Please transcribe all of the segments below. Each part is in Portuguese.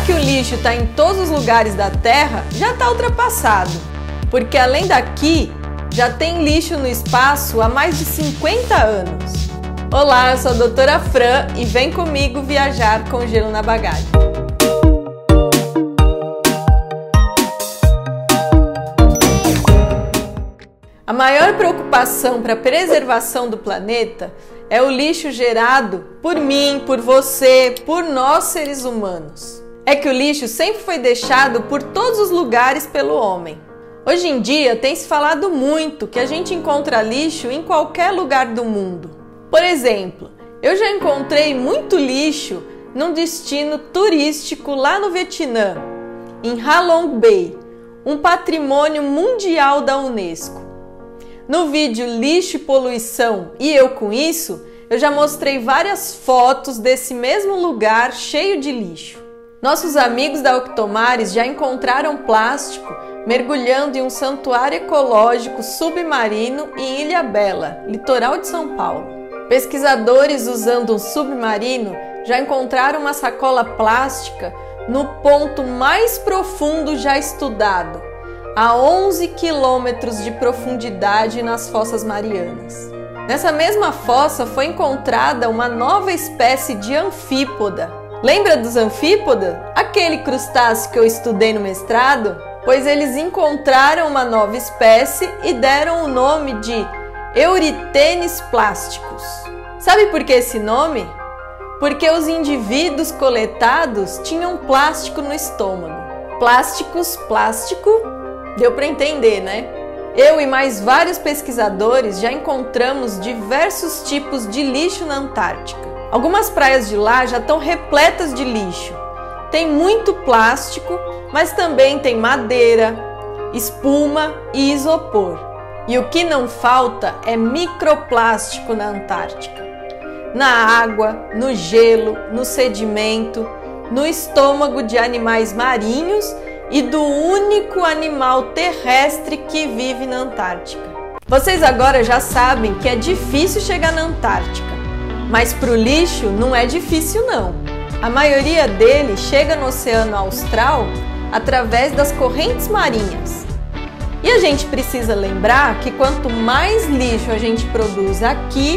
que o lixo está em todos os lugares da Terra, já está ultrapassado, porque além daqui, já tem lixo no espaço há mais de 50 anos. Olá, eu sou a doutora Fran e vem comigo viajar com gelo na bagagem. A maior preocupação para a preservação do planeta é o lixo gerado por mim, por você, por nós seres humanos. É que o lixo sempre foi deixado por todos os lugares pelo homem. Hoje em dia tem se falado muito que a gente encontra lixo em qualquer lugar do mundo. Por exemplo, eu já encontrei muito lixo num destino turístico lá no Vietnã, em Ha Long Bay, um patrimônio mundial da Unesco. No vídeo Lixo e Poluição e Eu com Isso, eu já mostrei várias fotos desse mesmo lugar cheio de lixo. Nossos amigos da Octomares já encontraram plástico mergulhando em um santuário ecológico submarino em Ilhabela, litoral de São Paulo. Pesquisadores usando um submarino já encontraram uma sacola plástica no ponto mais profundo já estudado, a 11 quilômetros de profundidade nas Fossas Marianas. Nessa mesma fossa foi encontrada uma nova espécie de anfípoda. Lembra dos anfípodas? Aquele crustáceo que eu estudei no mestrado? Pois eles encontraram uma nova espécie e deram o nome de Eurythenes plásticos. Sabe por que esse nome? Porque os indivíduos coletados tinham plástico no estômago. Plásticos, plástico, deu para entender, né? Eu e mais vários pesquisadores já encontramos diversos tipos de lixo na Antártica. Algumas praias de lá já estão repletas de lixo. Tem muito plástico, mas também tem madeira, espuma e isopor. E o que não falta é microplástico na Antártica. Na água, no gelo, no sedimento, no estômago de animais marinhos e do único animal terrestre que vive na Antártica. Vocês agora já sabem que é difícil chegar na Antártica, mas para o lixo não é difícil não. A maioria dele chega no Oceano Austral através das correntes marinhas. E a gente precisa lembrar que quanto mais lixo a gente produz aqui,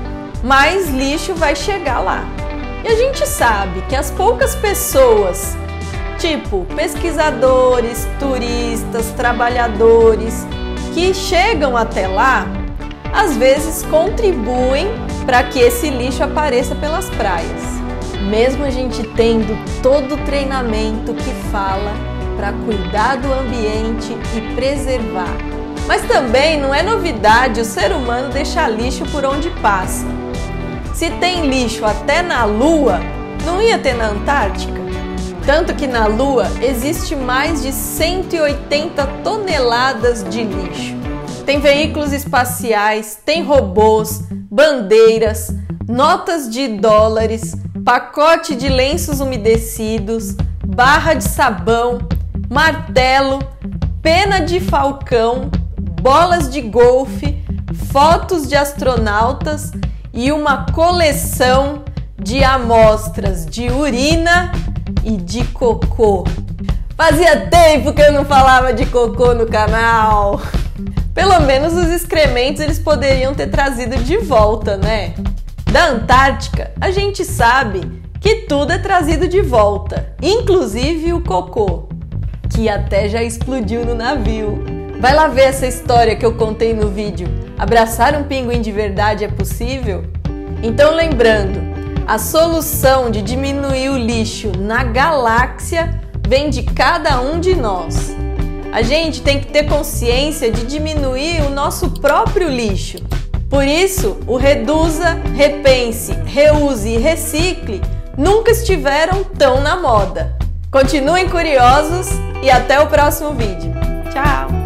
mais lixo vai chegar lá. E a gente sabe que as poucas pessoas, tipo pesquisadores, turistas, trabalhadores, que chegam até lá, às vezes contribuem para que esse lixo apareça pelas praias. Mesmo a gente tendo todo o treinamento que fala para cuidar do ambiente e preservar. Mas também não é novidade o ser humano deixar lixo por onde passa. Se tem lixo até na Lua, não ia ter na Antártica? Tanto que na Lua existe mais de 180 toneladas de lixo. Tem veículos espaciais, tem robôs, bandeiras, notas de dólares, pacote de lenços umedecidos, barra de sabão, martelo, pena de falcão, bolas de golfe, fotos de astronautas e uma coleção de amostras de urina e de cocô. Fazia tempo que eu não falava de cocô no canal. Pelo menos os excrementos eles poderiam ter trazido de volta, né? Da Antártica, a gente sabe que tudo é trazido de volta, inclusive o cocô, que até já explodiu no navio. Vai lá ver essa história que eu contei no vídeo. Abraçar um pinguim de verdade é possível? Então lembrando, a solução de diminuir o lixo na galáxia vem de cada um de nós. A gente tem que ter consciência de diminuir o nosso próprio lixo. Por isso, o reduza, repense, reuse e recicle nunca estiveram tão na moda. Continuem curiosos e até o próximo vídeo. Tchau!